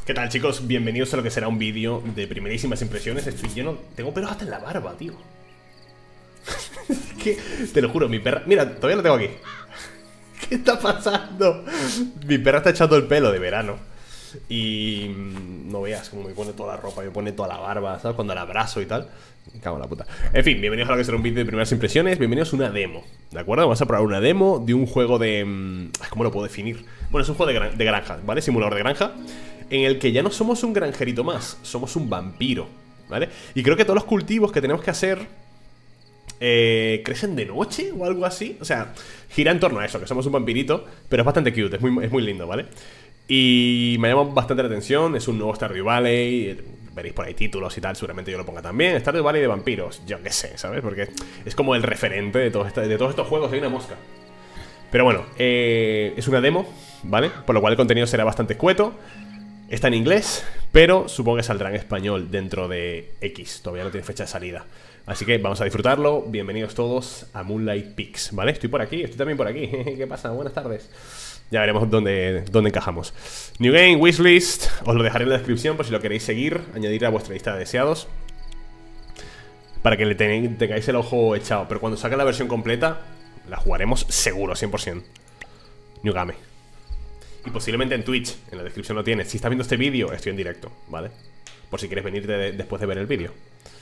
¿Qué tal, chicos? Bienvenidos a lo que será un vídeo de primerísimas impresiones. Estoy lleno... Tengo pelos hasta en la barba, tío. Es que, te lo juro, mi perra... Mira, todavía lo tengo aquí. ¿Qué está pasando? Mi perra está echando el pelo de verano. Y no veas cómo me pone toda la ropa, me pone toda la barba, ¿sabes? Cuando la abrazo y tal. Me cago en la puta. En fin, bienvenidos a lo que será un vídeo de primeras impresiones. Bienvenidos a una demo, ¿de acuerdo? Vamos a probar una demo de un juego de... ¿Cómo lo puedo definir? Bueno, es un juego de granja, ¿vale? Simulador de granja, en el que ya no somos un granjerito más, somos un vampiro, ¿vale? Y creo que todos los cultivos que tenemos que hacer crecen de noche o algo así. O sea, gira en torno a eso, que somos un vampirito. Pero es bastante cute, es muy lindo, ¿vale? Y me llama bastante la atención. Es un nuevo Stardew Valley. Veréis por ahí títulos y tal, seguramente yo lo ponga también. Stardew Valley de vampiros, yo qué sé, ¿sabes? Porque es como el referente de todos estos juegos. Hay una mosca. Pero bueno, es una demo, ¿vale? Por lo cual el contenido será bastante escueto. Está en inglés, pero supongo que saldrá en español dentro de X. Todavía no tiene fecha de salida. Así que vamos a disfrutarlo. Bienvenidos todos a Moonlight Peaks, ¿vale? Estoy por aquí, estoy también por aquí. ¿Qué pasa? Buenas tardes. Ya veremos dónde encajamos. New Game, Wishlist. Os lo dejaré en la descripción por si lo queréis seguir. Añadir a vuestra lista de deseados, para que le tengáis el ojo echado. Pero cuando saque la versión completa, la jugaremos seguro, 100%. New Game. Y posiblemente en Twitch, en la descripción lo tienes. Si estás viendo este vídeo, estoy en directo, ¿vale? Por si quieres venir después de ver el vídeo.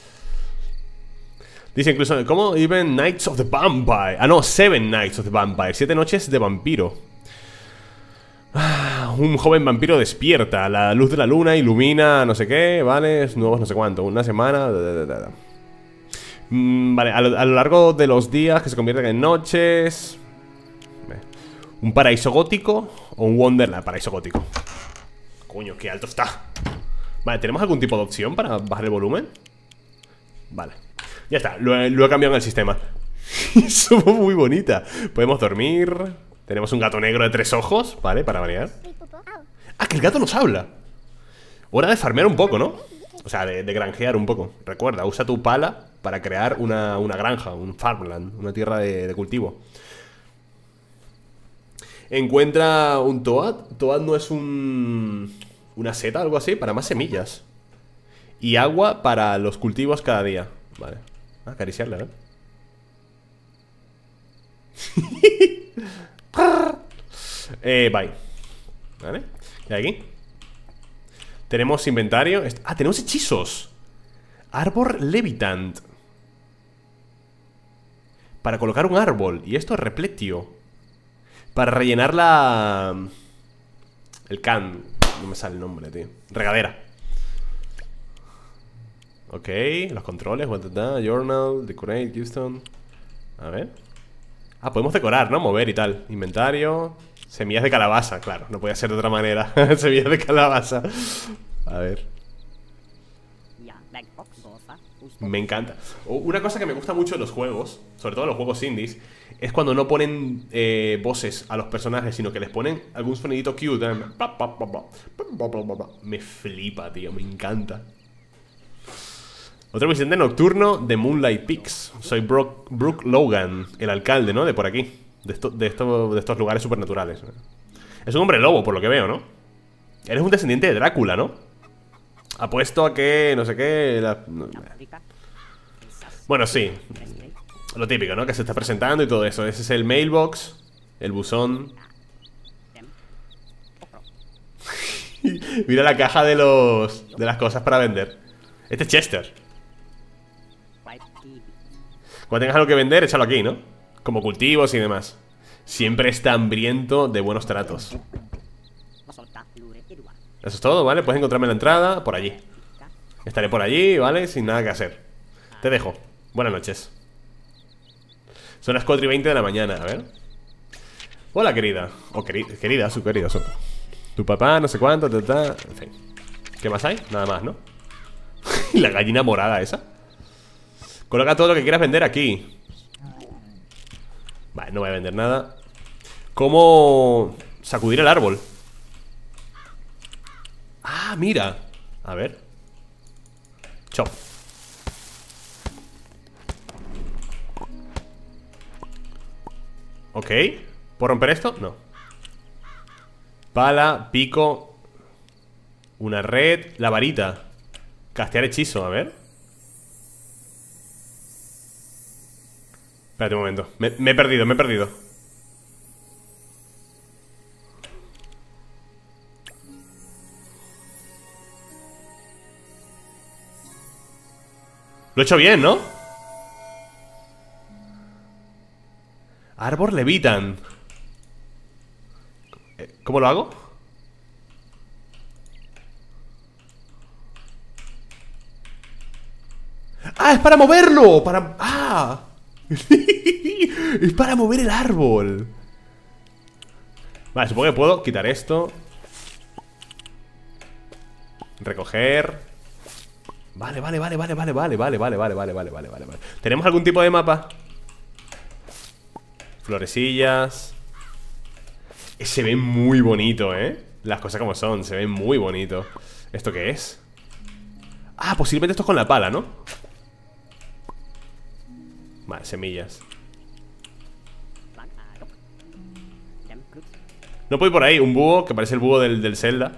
Dice incluso, ¿cómo? Even Nights of the Vampire. Ah, no, 7 Nights of the Vampire. 7 noches de vampiro. Un joven vampiro despierta. La luz de la luna ilumina no sé qué, ¿vale? Nuevos no sé cuánto. Una semana. Vale, a lo largo de los días que se convierten en noches. ¿Un paraíso gótico o un Wonderland? Paraíso gótico. Coño, qué alto está. Vale, ¿tenemos algún tipo de opción para bajar el volumen? Vale, ya está, lo he cambiado en el sistema. Somos muy bonita. Podemos dormir. Tenemos un gato negro de 3 ojos, ¿vale? Para variar. Ah, que el gato nos habla. Hora de farmear un poco, ¿no? O sea, de granjear un poco. Recuerda, usa tu pala para crear una granja, un farmland, una tierra de cultivo. Encuentra un Toad. Toad no es una seta, algo así, para más semillas. Y agua para los cultivos cada día. Vale, acariciarla, ¿eh? Bye. Vale, ¿qué hay aquí? Tenemos inventario. Ah, tenemos hechizos. Arbor Levitant, para colocar un árbol. Y esto es repletio, para rellenar el can. No me sale el nombre, tío. Regadera. Ok, los controles. Journal, decorate, Houston. A ver. Ah, podemos decorar, ¿no? Mover y tal. Inventario. Semillas de calabaza, claro. No podía ser de otra manera. Semillas de calabaza. A ver. Me encanta. Una cosa que me gusta mucho de los juegos, sobre todo en los juegos indies, es cuando no ponen voces a los personajes, sino que les ponen algún sonidito cute. Me flipa, tío, me encanta. Otro visitante nocturno de Moonlight Peaks. Soy Brooke Logan, el alcalde, ¿no? De por aquí, de estos lugares supernaturales. Es un hombre lobo, por lo que veo, ¿no? Eres un descendiente de Drácula, ¿no? Apuesto a que, no sé qué Bueno, sí, lo típico, ¿no? Que se está presentando y todo eso. Ese es el mailbox, el buzón. Mira la caja de las cosas para vender. Este es Chester. Cuando tengas algo que vender, échalo aquí, ¿no? Como cultivos y demás. Siempre está hambriento de buenos tratos. Eso es todo, ¿vale? Puedes encontrarme en la entrada, por allí. Estaré por allí, ¿vale? Sin nada que hacer. Te dejo. Buenas noches. Son las 4:20 de la mañana, a ver. Hola, querida. O querida, su querido. Tu papá, no sé cuánto, En fin. ¿Qué más hay? Nada más, ¿no? ¿Y la gallina morada esa? Coloca todo lo que quieras vender aquí. Vale, no voy a vender nada. ¿Cómo sacudir el árbol? Ah, mira. A ver. Chop. Ok. ¿Puedo romper esto? No. Pala, pico. Una red. La varita. Castear hechizo, a ver. Espérate un momento. Me he perdido, me he perdido. Lo he hecho bien, ¿no? Árbol levitan. ¿Cómo lo hago? ¡Ah! ¡Es para moverlo! Para... ¡Ah! Es para mover el árbol. Vale, supongo que puedo quitar esto. Recoger. Vale. ¿Tenemos algún tipo de mapa? Florecillas. Se ve muy bonito, ¿eh? Las cosas como son, se ve muy bonito. ¿Esto qué es? Ah, posiblemente esto es con la pala, ¿no? Vale, semillas. No puedo ir por ahí, un búho que parece el búho del Zelda.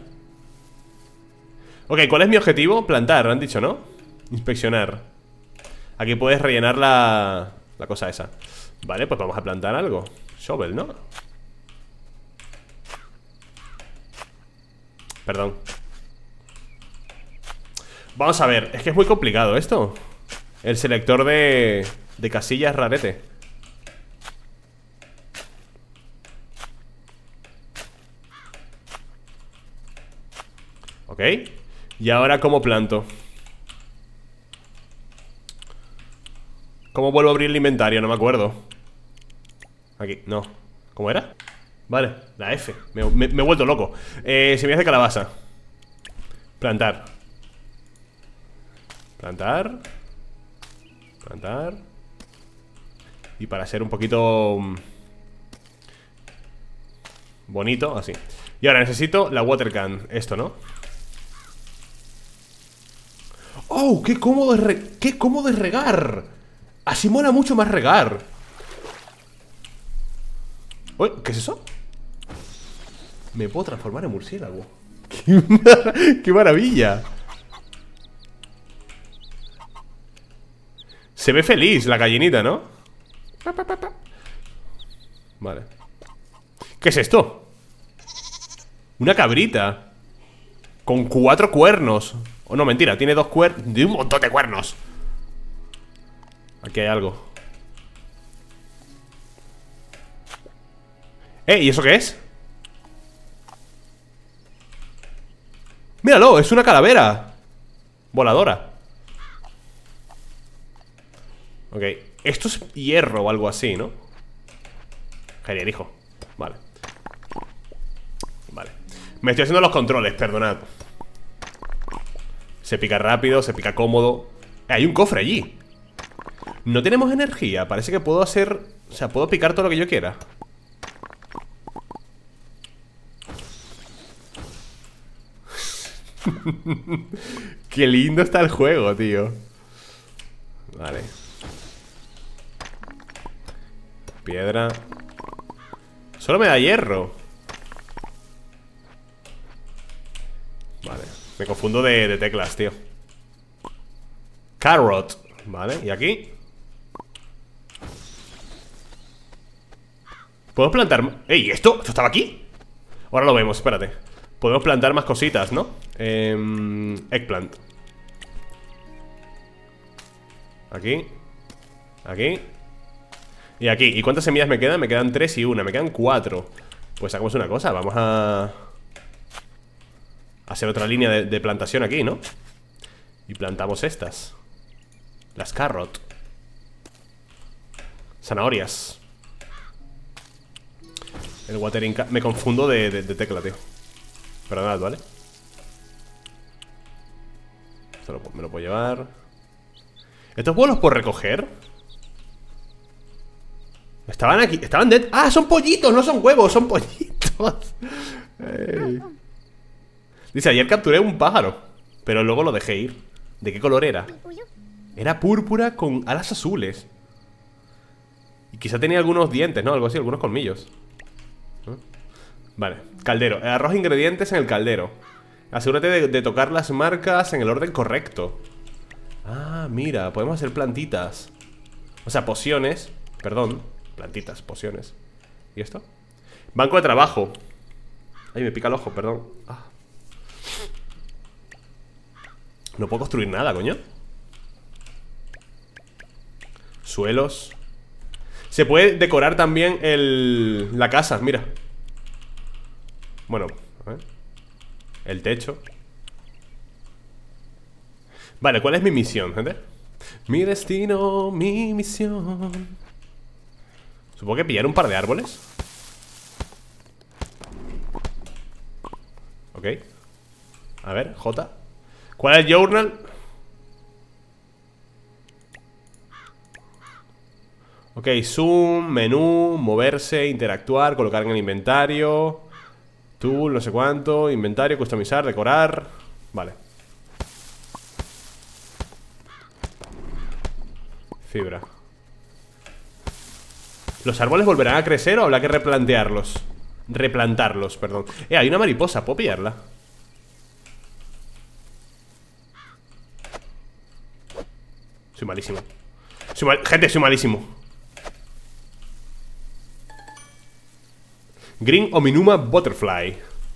Ok, ¿cuál es mi objetivo? Plantar, han dicho, ¿no? Inspeccionar. Aquí puedes rellenar la cosa esa. Vale, pues vamos a plantar algo. Shovel, ¿no? Perdón. Vamos a ver, es que es muy complicado esto. El selector de casillas rarete. Ok. ¿Y ahora cómo planto? ¿Cómo vuelvo a abrir el inventario? No me acuerdo. Aquí, no. ¿Cómo era? Vale, la F. Me he vuelto loco. Semillas de calabaza. Plantar. Plantar. Plantar. Y para ser un poquito bonito, así. Y ahora necesito la water can. Esto, ¿no? ¡Oh! ¡Qué cómodo es regar! Así mola mucho más regar. Uy, ¿qué es eso? Me puedo transformar en murciélago. ¡Qué maravilla! Se ve feliz la gallinita, ¿no? Vale. ¿Qué es esto? Una cabrita con 4 cuernos. Oh, no, mentira, tiene 2 cuernos. De un montón de cuernos. Aquí hay algo. ¿Y eso qué es? Míralo, es una calavera voladora. Ok, esto es hierro o algo así, ¿no? Genial, hijo. Vale. Vale. Me estoy haciendo los controles, perdonad. Se pica rápido, se pica cómodo. Hay un cofre allí. No tenemos energía, parece que puedo hacer... O sea, puedo picar todo lo que yo quiera. Qué lindo está el juego, tío. Vale. Piedra. Solo me da hierro. Vale. Me confundo de teclas, tío. Carrot. Vale, ¿y aquí? ¿Podemos plantar...? ¡Ey! ¿Esto estaba aquí? Ahora lo vemos, espérate. Podemos plantar más cositas, ¿no? Eggplant. Aquí. Aquí. Y aquí. ¿Y cuántas semillas me quedan? Me quedan 3 y 1. Me quedan 4. Pues hagamos una cosa. Vamos a hacer otra línea de plantación aquí, ¿no? Y plantamos estas. Las carrot. Zanahorias. El watering can. Me confundo de tecla, tío. Perdonad, ¿vale? Esto me lo puedo llevar. ¿Estos huevos los puedo recoger? Estaban aquí, estaban dead. ¡Ah! Son pollitos, no son huevos, son pollitos. Ey. Dice, ayer capturé un pájaro, pero luego lo dejé ir. ¿De qué color era? Era púrpura con alas azules. Y quizá tenía algunos dientes, ¿no? Algo así, algunos colmillos. Vale, caldero. Arroz ingredientes en el caldero. Asegúrate de tocar las marcas en el orden correcto. Ah, mira, podemos hacer plantitas. O sea, pociones. Perdón, plantitas, pociones. ¿Y esto? Banco de trabajo. Ay, me pica el ojo, perdón. Ah. No puedo construir nada, coño. Suelos. Se puede decorar también la casa, mira. Bueno, a ver. El techo. Vale, ¿cuál es mi misión, gente? Mi destino, mi misión. Supongo que pillar un par de árboles. Ok. A ver, J. ¿Cuál es el journal? Ok, zoom, menú, moverse, interactuar, colocar en el inventario. Tool, no sé cuánto. Inventario, customizar, decorar. Vale. Fibra. ¿Los árboles volverán a crecer o habrá que replantearlos? Replantarlos, perdón. Hay una mariposa, ¿puedo pillarla? Soy malísimo. Gente, soy malísimo. Green Ominuma Butterfly.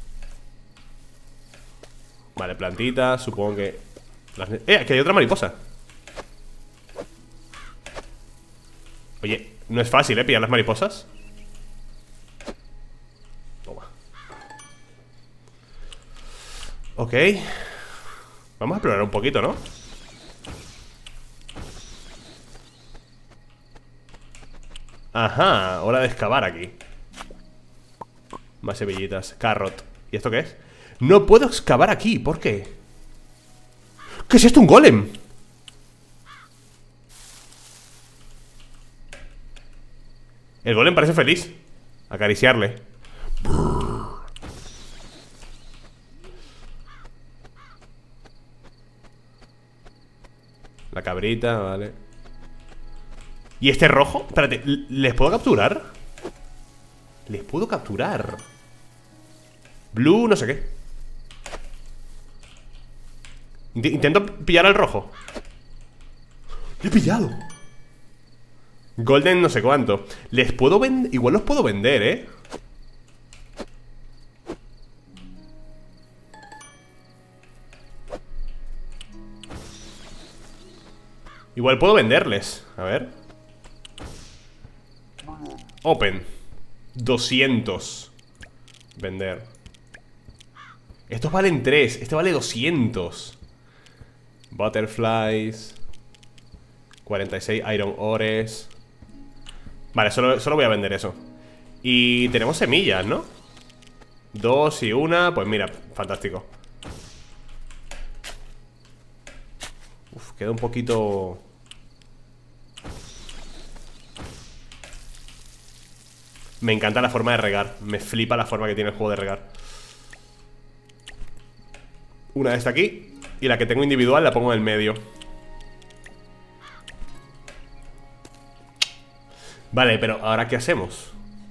Vale, plantitas, supongo que... que hay otra mariposa. Oye, no es fácil, pillar las mariposas. Toma. Ok. Vamos a explorar un poquito, ¿no? Ajá, hora de excavar aquí. Más semillitas, carrot. ¿Y esto qué es? No puedo excavar aquí, ¿por qué? ¿Qué es esto? ¿Un golem? El golem parece feliz. Acariciarle. La cabrita, vale. ¿Y este rojo? Espérate, ¿les puedo capturar? Les puedo capturar. Blue, no sé qué. Intento pillar al rojo. ¡Le he pillado! Golden no sé cuánto. Les puedo vender. Igual los puedo vender, ¿eh? Igual puedo venderles. A ver. Open 200. Vender. Estos valen 3. Este vale 200. Butterflies. 46 iron ores. Vale, solo voy a vender eso. Y tenemos semillas, ¿no? 2 y 1. Pues mira, fantástico. Uf, queda un poquito... Me encanta la forma de regar. Me flipa la forma que tiene el juego de regar. Una de esta aquí. Y la que tengo individual la pongo en el medio. Vale, pero ¿ahora qué hacemos?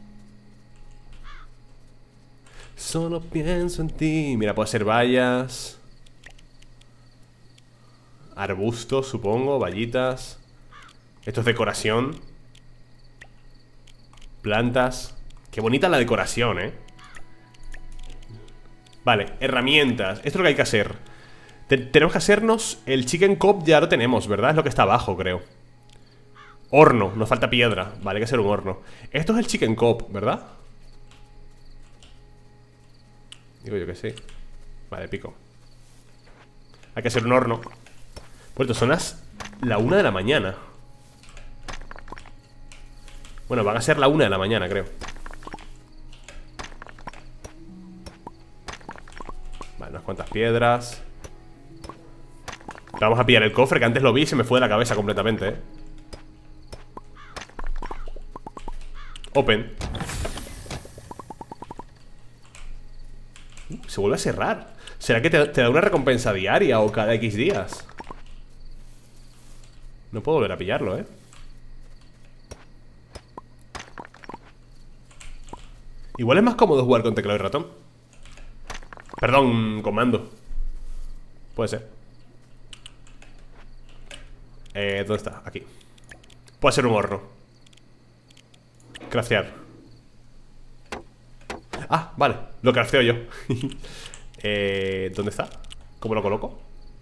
Solo pienso en ti. Mira, puede ser vallas, arbustos, supongo, vallitas. Esto es decoración. Plantas. Qué bonita la decoración, ¿eh? Vale, herramientas. Esto es lo que hay que hacer. Tenemos que hacernos el chicken coop. Ya lo tenemos, ¿verdad? Es lo que está abajo, creo. Horno, nos falta piedra. Vale, hay que hacer un horno. Esto es el chicken coop, ¿verdad? Digo yo que sí. Vale, pico. Hay que hacer un horno. Pues son la 1 de la mañana. Bueno, van a ser la 1 de la mañana, creo. Vale, unas cuantas piedras. Vamos a pillar el cofre, que antes lo vi y se me fue de la cabeza completamente, ¿eh? Open. Se vuelve a cerrar. ¿Será que te da una recompensa diaria o cada X días? No puedo volver a pillarlo, ¿eh? Igual es más cómodo jugar con teclado y ratón. Perdón, comando. Puede ser. ¿Dónde está? Aquí. Puede ser un horno. Craftear. Ah, vale, lo crafteo yo. ¿Dónde está? ¿Cómo lo coloco?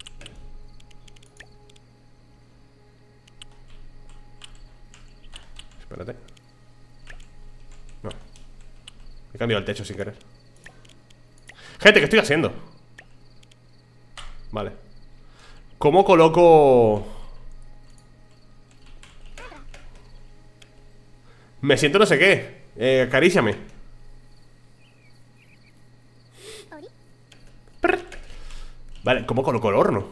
Espérate. No. He cambiado el techo sin querer. Gente, ¿qué estoy haciendo? Vale. ¿Cómo coloco...? Me siento no sé qué. Acaríciame. Vale, ¿cómo coloco el horno?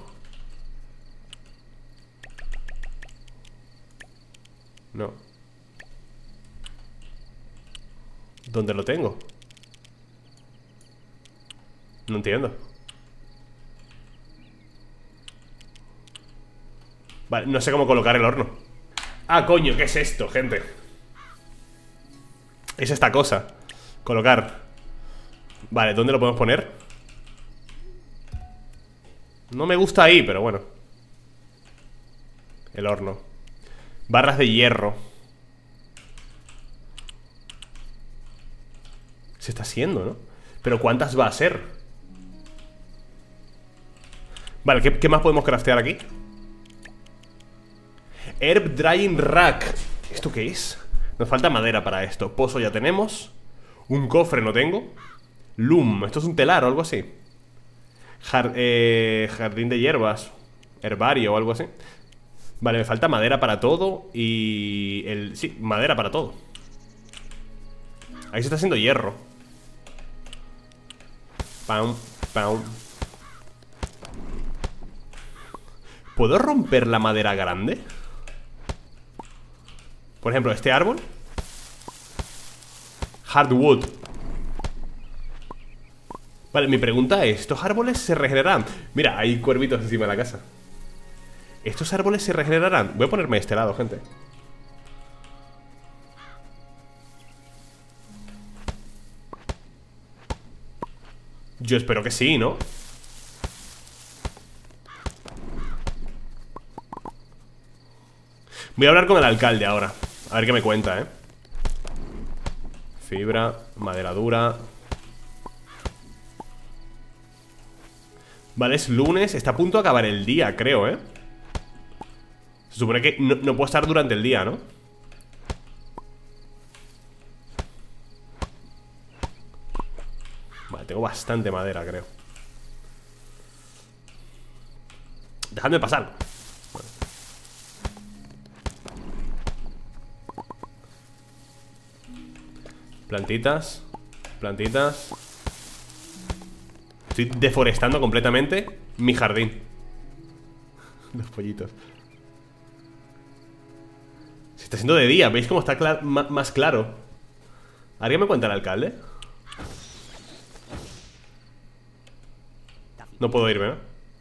No. ¿Dónde lo tengo? No entiendo. Vale, no sé cómo colocar el horno. Ah, coño, ¿qué es esto, gente? Es esta cosa. Colocar. Vale, ¿dónde lo podemos poner? No me gusta ahí, pero bueno. El horno. Barras de hierro. Se está haciendo, ¿no? Pero ¿cuántas va a ser? Vale, ¿qué más podemos craftear aquí? Herb Drying Rack. ¿Esto qué es? Nos falta madera para esto. Pozo ya tenemos. Un cofre no tengo. Loom, esto es un telar o algo así. Jardín de hierbas. Herbario o algo así. Vale, me falta madera para todo. Y sí, madera para todo. Ahí se está haciendo hierro. Pam, pam. ¿Puedo romper la madera grande? Por ejemplo, este árbol. Hardwood. Vale, mi pregunta es, ¿estos árboles se regenerarán? Mira, hay cuervitos encima de la casa. ¿Estos árboles se regenerarán? Voy a ponerme de este lado, gente. Yo espero que sí, ¿no? Voy a hablar con el alcalde ahora. A ver qué me cuenta, Fibra, madera dura. Vale, es lunes, está a punto de acabar el día, creo, Se supone que no puedo estar durante el día, ¿no? Vale, tengo bastante madera, creo. Dejadme pasar. Plantitas. Plantitas. Estoy deforestando completamente mi jardín. Los pollitos. Se está haciendo de día. ¿Veis cómo está más claro? ¿Alguien me cuenta el alcalde? No puedo irme, ¿no?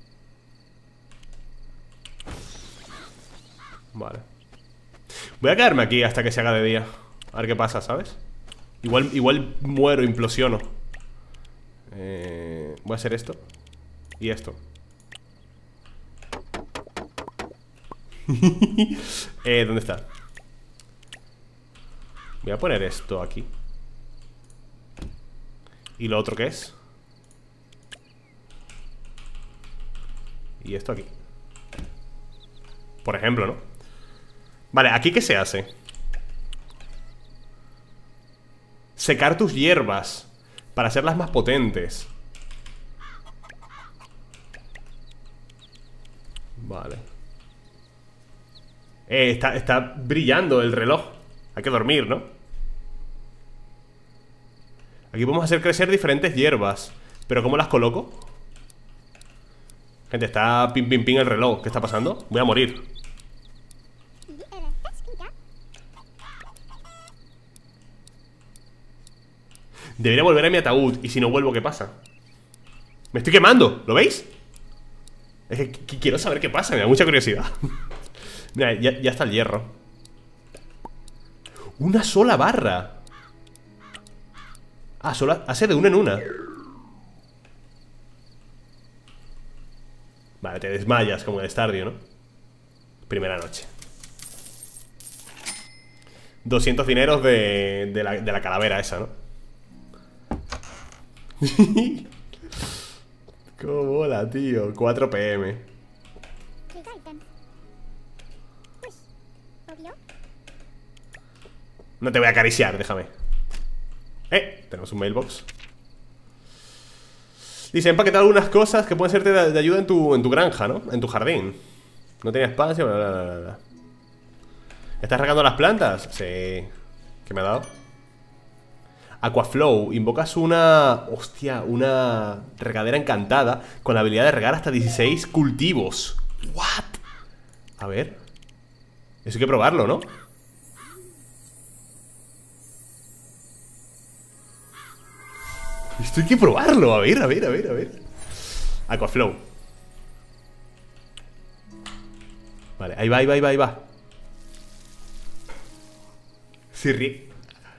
Vale. Voy a quedarme aquí hasta que se haga de día. A ver qué pasa, ¿sabes? Igual muero, implosiono. Voy a hacer esto. Y esto. ¿Dónde está? Voy a poner esto aquí. ¿Y lo otro qué es? Y esto aquí. Por ejemplo, ¿no? Vale, ¿aquí qué se hace? Secar tus hierbas para hacerlas más potentes. Vale. Está brillando el reloj. Hay que dormir, ¿no? Aquí podemos hacer crecer diferentes hierbas. ¿Pero cómo las coloco? Gente, está pim pim pim el reloj. ¿Qué está pasando? Voy a morir. Debería volver a mi ataúd. Y si no vuelvo, ¿qué pasa? Me estoy quemando, ¿lo veis? Es que quiero saber qué pasa, me da mucha curiosidad. Mira, ya está el hierro. Una sola barra. Ah, solo hace de una en una. Vale, te desmayas como en Stardew, ¿no? Primera noche. 200 dineros de la calavera esa, ¿no? Cómo mola, tío. 4 PM. No te voy a acariciar, déjame. Tenemos un mailbox. Dice, he empaquetado algunas cosas que pueden serte de ayuda en tu granja, ¿no? En tu jardín. No tenía espacio, bla, bla, bla, bla. ¿Estás regando las plantas? Sí. ¿Qué me ha dado? Aquaflow. Invocas una... Hostia, una regadera encantada con la habilidad de regar hasta 16 cultivos. ¿What? A ver. Eso hay que probarlo, ¿no? Esto hay que probarlo. A ver, a ver, a ver, a ver. Aquaflow. Vale, ahí va, ahí va, ahí va, ahí va. Sirri.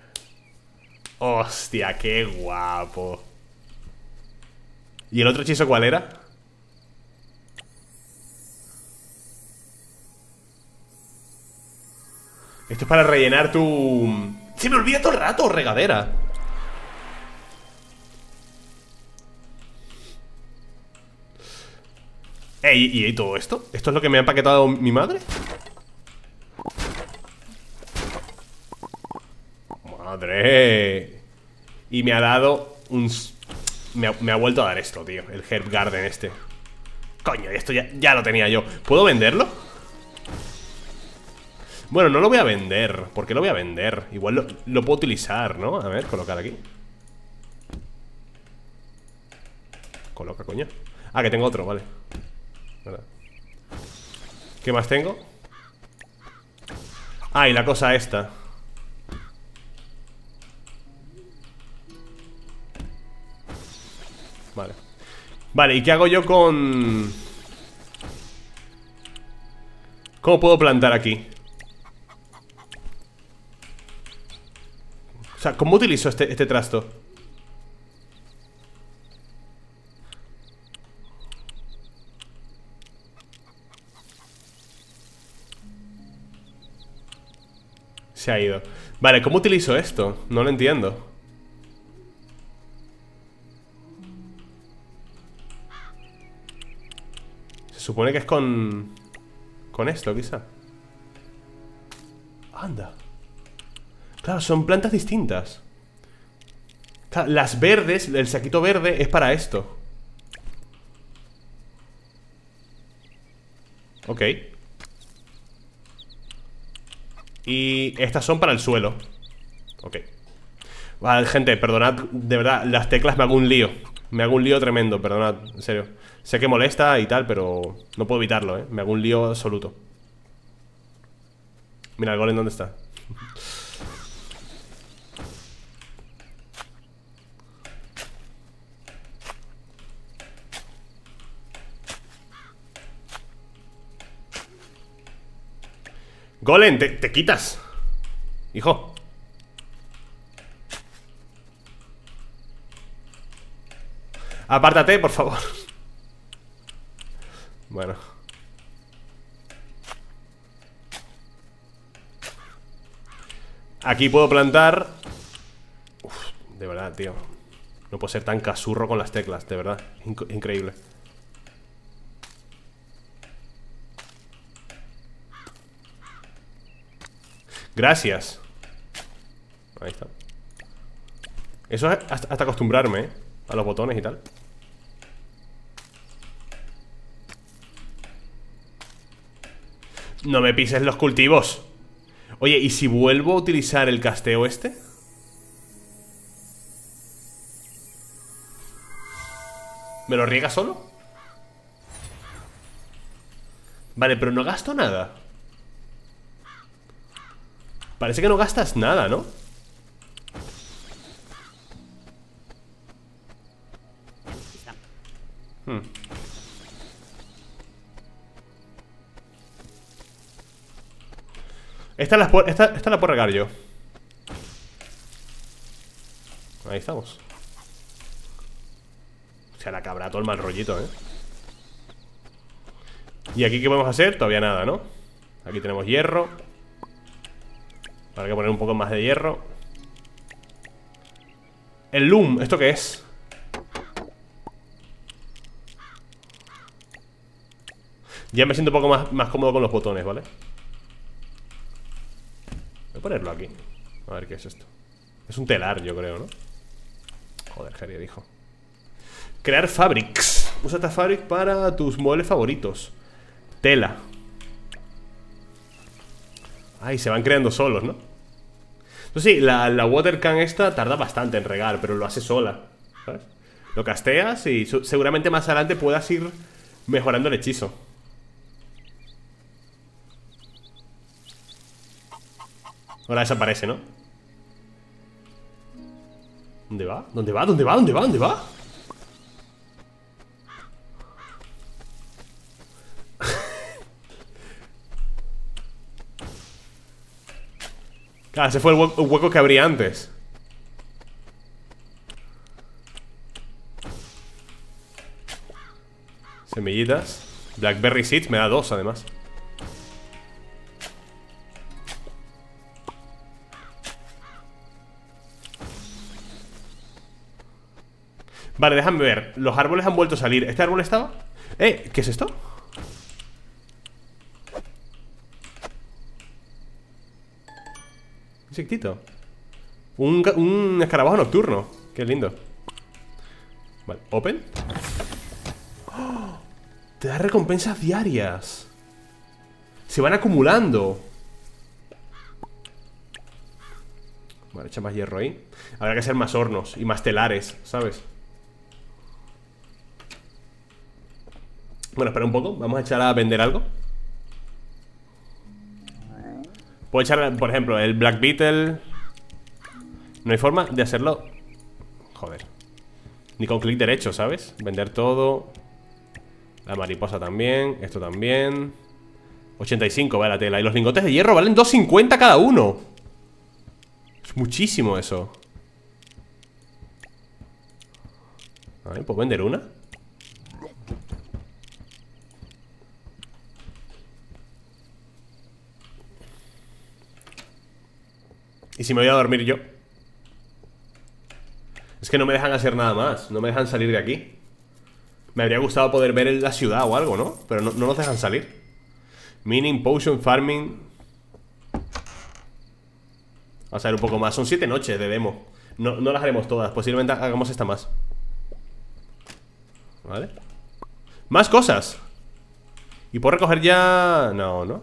Hostia, qué guapo. ¿Y el otro hechizo cuál era? Esto es para rellenar tu... Se me olvida todo el rato, regadera. ¿Y todo esto? ¿Esto es lo que me ha empaquetado mi madre? Madre. Y me ha dado un... Me ha vuelto a dar esto, tío. El Herb Garden este. Coño, esto ya lo tenía yo. ¿Puedo venderlo? Bueno, no lo voy a vender. ¿Por qué lo voy a vender? Igual lo puedo utilizar, ¿no? A ver, colocar aquí. Coloca, coño. Ah, que tengo otro, vale. ¿Qué más tengo? Ah, y la cosa esta. Vale. Vale, ¿y qué hago yo con...? ¿Cómo puedo plantar aquí? O sea, ¿cómo utilizo este trasto? Se ha ido. Vale, ¿cómo utilizo esto? No lo entiendo. Se supone que es con esto, quizá. Anda. Claro, son plantas distintas. Claro, las verdes, el saquito verde es para esto. Ok. Y estas son para el suelo. Ok. Vale, gente, perdonad. De verdad, las teclas me hago un lío. Me hago un lío tremendo, perdonad, en serio. Sé que molesta y tal, pero no puedo evitarlo, ¿eh? Me hago un lío absoluto. Mira, el golem, ¿dónde está? Golem, te quitas, hijo. Apártate, por favor. Bueno. Aquí puedo plantar. Uf, de verdad, tío. No puedo ser tan casurro con las teclas, de verdad. Increíble. Gracias. Ahí está. Eso es hasta acostumbrarme, ¿eh? A los botones y tal. No me pises los cultivos. Oye, ¿y si vuelvo a utilizar el casteo este? ¿Me lo riega solo? Vale, pero no gasto nada. Parece que no gastas nada, ¿no? Esta la puedo regar yo. Ahí estamos. O sea, la cabra, todo el mal rollito, ¿eh? ¿Y aquí qué podemos hacer? Todavía nada, ¿no? Aquí tenemos hierro. Habrá que poner un poco más de hierro. El loom, ¿esto qué es? Ya me siento un poco más cómodo con los botones, ¿vale? Voy a ponerlo aquí. A ver qué es esto. Es un telar, yo creo, ¿no? Joder, Jerry dijo. Crear fabrics. Usa esta fabric para tus muebles favoritos. Tela. Ay, se van creando solos, ¿no? Entonces sí, la water can esta tarda bastante en regar, pero lo hace sola, ¿sabes? Lo casteas y seguramente más adelante puedas ir mejorando el hechizo. Ahora desaparece, ¿no? ¿Dónde va? ¿Dónde va? ¿Dónde va? ¿Dónde va? ¿Dónde va? Claro, ese fue el hueco que abría antes. Semillitas. Blackberry seeds, me da 2 además. Vale, déjame ver. Los árboles han vuelto a salir. ¿Este árbol estaba? ¿Qué es esto? Insectito. Un escarabajo nocturno. Qué lindo. Vale, open. ¡Oh! Te da recompensas diarias. Se van acumulando. Vale, echa más hierro ahí. Habrá que hacer más hornos y más telares, ¿sabes? Bueno, espera un poco. Vamos a echar a vender algo. Puedo echar, por ejemplo, el Black Beetle. No hay forma de hacerlo. Joder. Ni con clic derecho, ¿sabes? Vender todo. La mariposa también. Esto también. 85 vale la tela. Y los lingotes de hierro valen 2,50 cada uno. Es muchísimo eso. A ver, ¿puedo vender una? ¿Y si me voy a dormir yo? Es que no me dejan hacer nada más. No me dejan salir de aquí. Me habría gustado poder ver la ciudad o algo, ¿no? Pero no nos dejan salir. Mining, potion, farming. Vamos a ver un poco más. Son 7 noches de demo. No las haremos todas. Posiblemente hagamos esta más. ¿Vale? ¡Más cosas! ¿Y puedo recoger ya...? No, ¿no?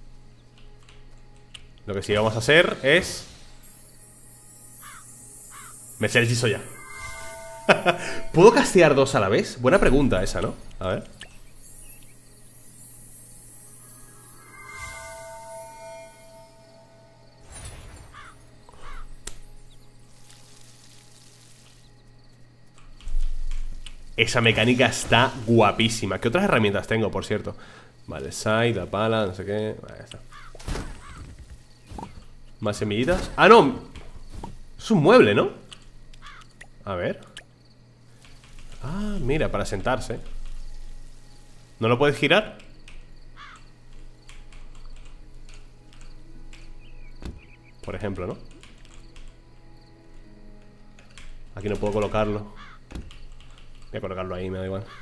Lo que sí vamos a hacer es... me sé el hechizo ya. ¿Puedo castear 2 a la vez? Buena pregunta esa, ¿no? A ver. Esa mecánica está guapísima. ¿Qué otras herramientas tengo, por cierto? Vale, side, la pala, no sé qué. Vale, ya está. Más semillitas. ¡Ah, no! Es un mueble, ¿no? A ver. Ah, mira, para sentarse. ¿No lo puedes girar? Por ejemplo, ¿no? Aquí no puedo colocarlo. Voy a colocarlo ahí, me da igual.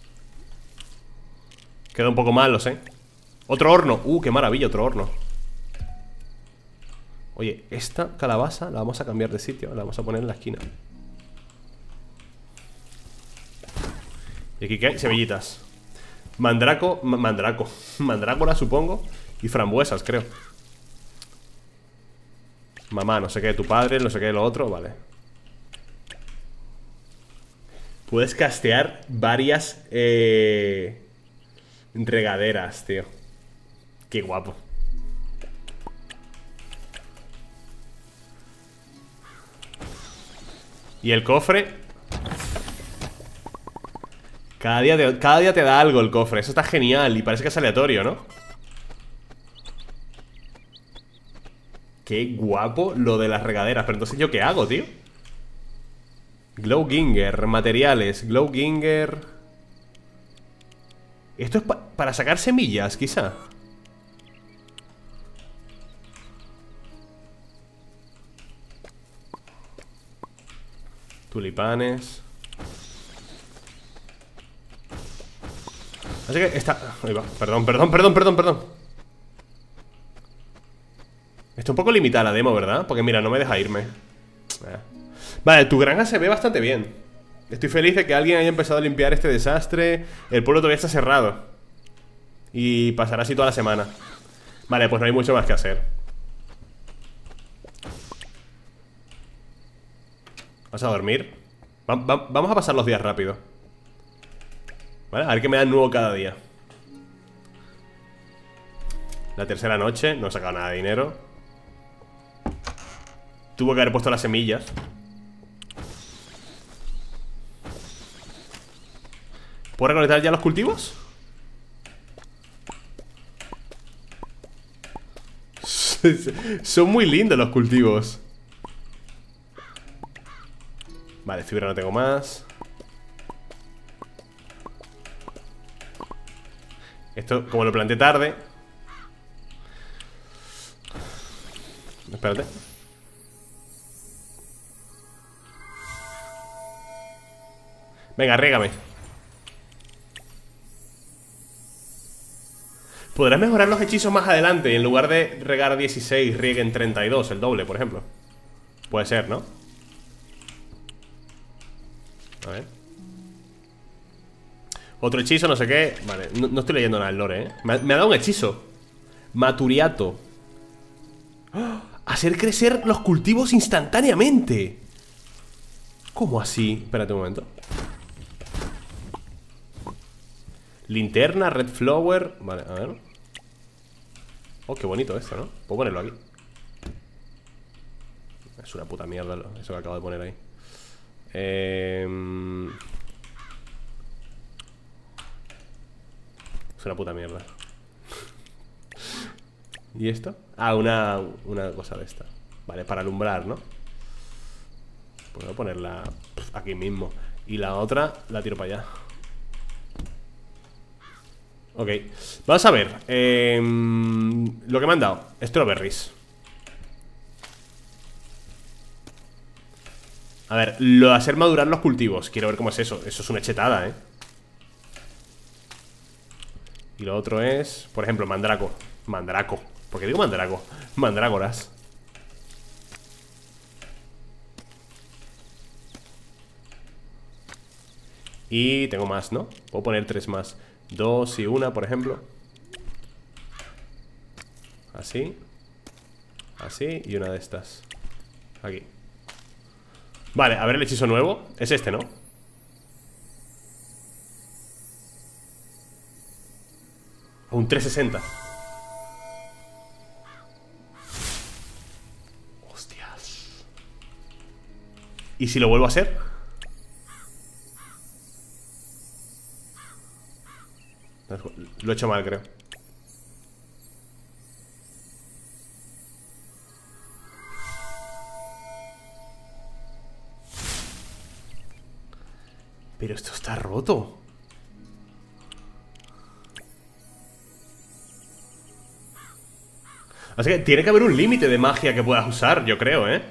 Queda un poco mal, lo sé. Otro horno. Qué maravilla, otro horno. Oye, esta calabaza la vamos a cambiar de sitio. La vamos a poner en la esquina. ¿Y aquí qué hay? Semillitas. Mandrácora, supongo. Y frambuesas, creo. Mamá, no sé qué, tu padre, no sé qué, lo otro, vale. Puedes castear varias regaderas, tío. Qué guapo. Y el cofre. Cada día te da algo el cofre. Eso está genial y parece que es aleatorio, ¿no? Qué guapo lo de las regaderas. Pero entonces, ¿yo qué hago, tío? Glow Ginger, materiales. Glow Ginger. Esto es para sacar semillas, quizá. Tulipanes. Así que está... Ahí va. Perdón. Está un poco limitada la demo, ¿verdad? Porque mira, no me deja irme. Vale, tu granja se ve bastante bien. Estoy feliz de que alguien haya empezado a limpiar este desastre. El pueblo todavía está cerrado. Y pasará así toda la semana. Vale, pues no hay mucho más que hacer. ¿Vas a dormir? Vamos a pasar los días rápido. Vale, a ver qué me dan nuevo cada día. La tercera noche, no he sacado nada de dinero. Tuvo que haber puesto las semillas. ¿Puedo recolectar ya los cultivos? Son muy lindos los cultivos. Vale, fibra no tengo más. Esto, como lo planté tarde. Espérate. Venga, riégame. Podrás mejorar los hechizos más adelante y en lugar de regar 16, rieguen 32, el doble, por ejemplo. Puede ser, ¿no? A ver. Otro hechizo, no sé qué. Vale, no estoy leyendo nada del lore, ¿eh? Me ha dado un hechizo. Maturiato. ¡Oh! Hacer crecer los cultivos instantáneamente. ¿Cómo así? Espérate un momento. Linterna, red flower. Vale, a ver. Oh, qué bonito esto, ¿no? Puedo ponerlo aquí. Es una puta mierda eso que acabo de poner ahí. Es una puta mierda. ¿Y esto? Ah, una cosa de esta. Vale, para alumbrar, ¿no? Pues voy a ponerla aquí mismo. Y la otra la tiro para allá. Ok, vamos a ver lo que me han dado. Strawberries. A ver, lo de hacer madurar los cultivos. Quiero ver cómo es eso. Eso es una chetada, ¿eh? Y lo otro es, por ejemplo, mandraco. Mandraco. ¿Por qué digo mandraco? Mandrágoras. Y tengo más, ¿no? Puedo poner 3 más. 2 y 1, por ejemplo. Así. Así y una de estas. Aquí. Vale, a ver el hechizo nuevo. Es este, ¿no? Un 360. Hostias. ¿Y si lo vuelvo a hacer? Lo he hecho mal, creo. Pero esto está roto. Así que tiene que haber un límite de magia que puedas usar, yo creo, ¿eh?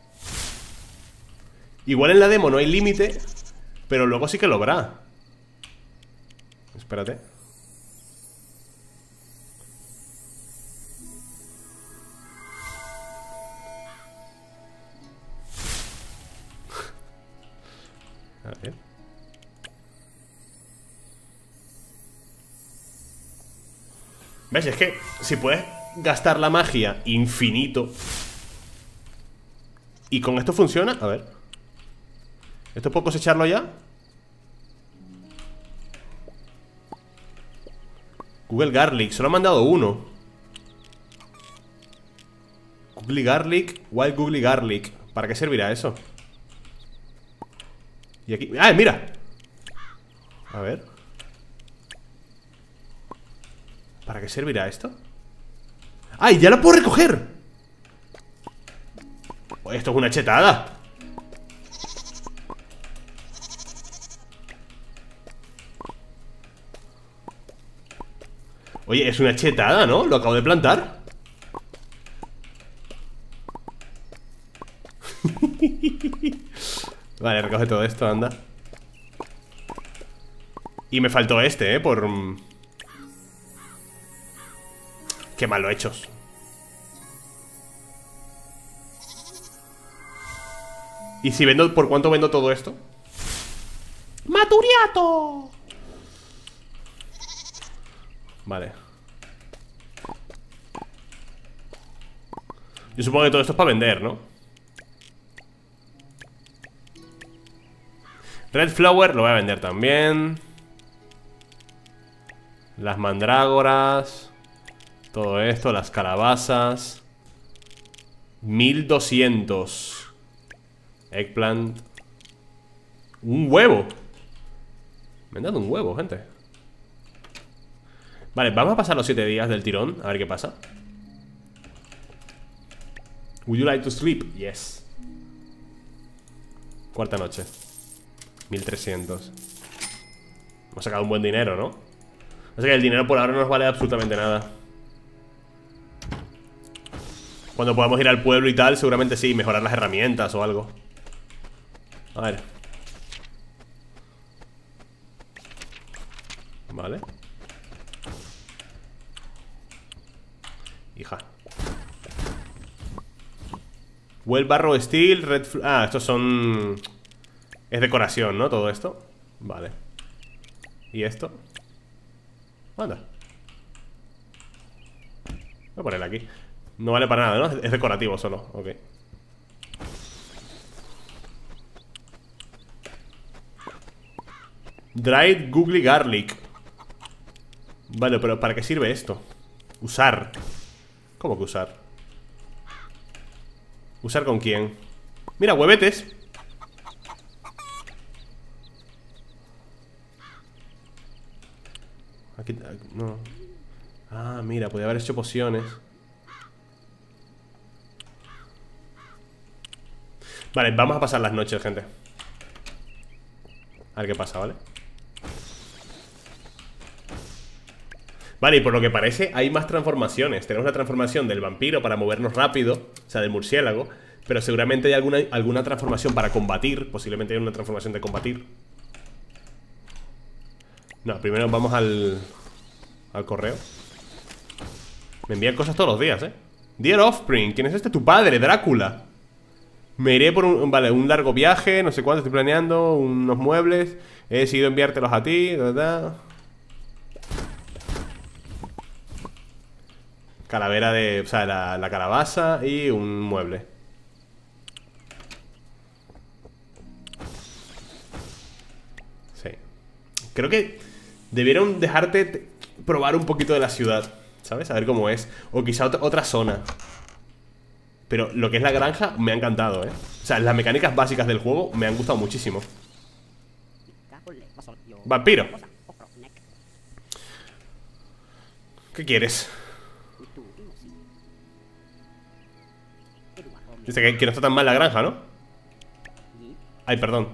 Igual en la demo no hay límite, pero luego sí que lo habrá. Espérate. A ver. ¿Ves? Es que si puedes gastar la magia infinito y con esto funciona, a ver. ¿Esto puedo cosecharlo ya? Google Garlic, solo me han dado uno. Google Garlic, Wild Google Garlic. ¿Para qué servirá eso? Y aquí... ¡Ah, mira! A ver. ¿Para qué servirá esto? ¡Ay, ya lo puedo recoger! Oh, esto es una chetada. Oye, es una chetada, ¿no? Lo acabo de plantar. Vale, recoge todo esto, anda. Y me faltó este, por... Qué mal lo he hecho. ¿Y si vendo, por cuánto vendo todo esto? ¡Maturiato! Vale. Yo supongo que todo esto es para vender, ¿no? Red Flower lo voy a vender también. Las mandrágoras. Todo esto, las calabazas. 1200. Eggplant. Un huevo. Me han dado un huevo, gente. Vale, vamos a pasar los 7 días del tirón. A ver qué pasa. Would you like to sleep? Yes. Cuarta noche. 1300. Hemos sacado un buen dinero, ¿no? O sea que el dinero por ahora no nos vale absolutamente nada. Cuando podamos ir al pueblo y tal, seguramente sí, mejorar las herramientas o algo. A ver. Vale. Hija. Well Barrow Steel, Red... Ah, estos son... Es decoración, ¿no? Todo esto. Vale. ¿Y esto? Anda. Voy a ponerla aquí. No vale para nada, ¿no? Es decorativo solo. Ok. Dried Googly Garlic. Vale, pero ¿para qué sirve esto? Usar. ¿Cómo que usar? ¿Usar con quién? Mira, huevetes. Aquí, no. Ah, mira, podía haber hecho pociones. Vale, vamos a pasar las noches, gente. A ver qué pasa, ¿vale? Vale, y por lo que parece hay más transformaciones. Tenemos la transformación del vampiro para movernos rápido, o sea, del murciélago. Pero seguramente hay alguna transformación para combatir. Posiblemente hay una transformación de combatir. No, primero vamos al correo. Me envían cosas todos los días, Dear Offspring, ¿quién es este? Tu padre, Drácula. Me iré por un largo viaje, no sé cuánto estoy planeando, unos muebles. He decidido enviártelos a ti, ¿verdad? Calavera de... O sea, la calabaza y un mueble. Sí. Creo que debieron dejarte probar un poquito de la ciudad, ¿sabes? A ver cómo es. O quizá otra zona. Pero lo que es la granja me ha encantado, O sea, las mecánicas básicas del juego me han gustado muchísimo. Vampiro. ¿Qué quieres? Dice que no está tan mal la granja, ¿no? Ay, perdón.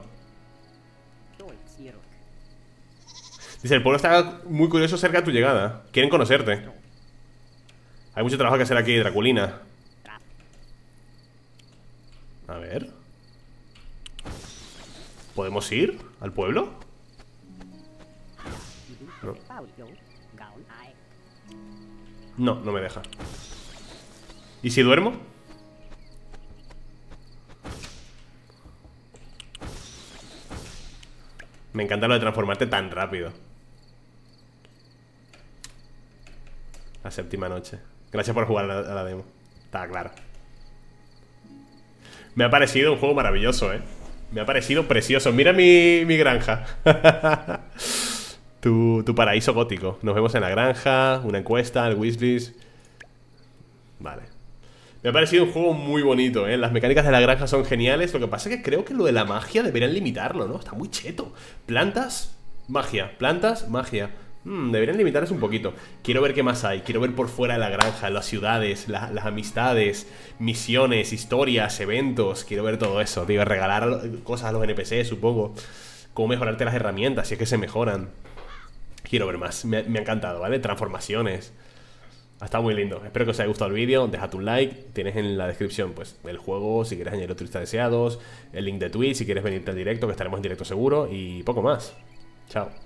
Dice, el pueblo está muy curioso cerca de tu llegada. Quieren conocerte. Hay mucho trabajo que hacer aquí, Draculina. A ver. ¿Podemos ir al pueblo? No. No, no me deja. ¿Y si duermo? Me encanta lo de transformarte tan rápido. La séptima noche. Gracias por jugar a la demo. Estaba claro. Me ha parecido un juego maravilloso, Me ha parecido precioso. Mira mi granja. Tu paraíso gótico. Nos vemos en la granja. Una encuesta, el wishlist. Vale. Me ha parecido un juego muy bonito, Las mecánicas de la granja son geniales. Lo que pasa es que creo que lo de la magia deberían limitarlo, ¿no? Está muy cheto. Plantas, magia. Plantas, magia. Deberían limitar eso un poquito. Quiero ver qué más hay. Quiero ver por fuera de la granja, las ciudades, las amistades, misiones, historias, eventos. Quiero ver todo eso, tío. Regalar cosas a los NPC, supongo. Cómo mejorarte las herramientas, si es que se mejoran. quiero ver más. Me ha encantado, ¿vale? Transformaciones. Ha estado muy lindo. Espero que os haya gustado el vídeo. Dejad un like. Tienes en la descripción pues el juego, si quieres añadir tu lista de deseados, el link de Twitch, si quieres venirte al directo, que estaremos en directo seguro, y poco más. Chao.